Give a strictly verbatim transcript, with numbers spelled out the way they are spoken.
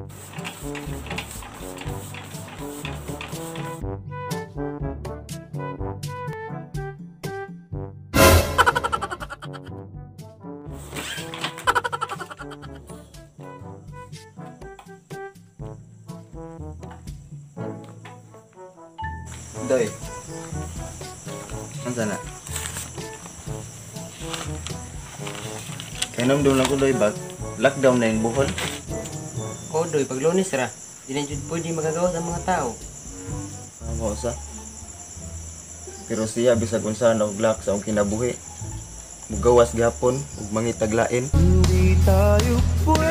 Doy. Ang sana? Kaya namdum lang ko doy bag. Lockdown na yung buhol. O doy, pag lunes ra, di na jud pwede magagawa sa mga tao. Ano sa? Pero siya bisag unsa na og lock sa akong kinabuhi. Mugawas gapon ug mangitaglain. Hindi tayo pwede